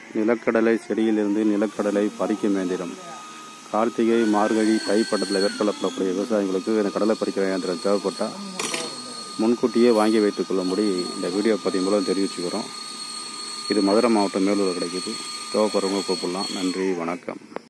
நிலக்கடலை செடியிலிருந்து நிலக்கடலை பறிக்கும் இயந்திரம். கார்த்திகை, மார்கழி, தை பட்டத்தில் மேற்கொள்ளப்படக்கூடிய விவசாயிகளுக்கு இந்த கடலை பறிக்கிற இயந்திரம் தேவைப்பட்டால் முன்கூட்டியே வாங்கி வைத்துக் கொள்ளும்படி இந்த வீடியோ பதிவு மூலம் தெரிவிச்சுக்கிறோம். இது மதுரை மாவட்டம் மேலூர் கிடைக்குது. தேவைப்படுறவங்க கூப்பிடலாம். நன்றி, வணக்கம்.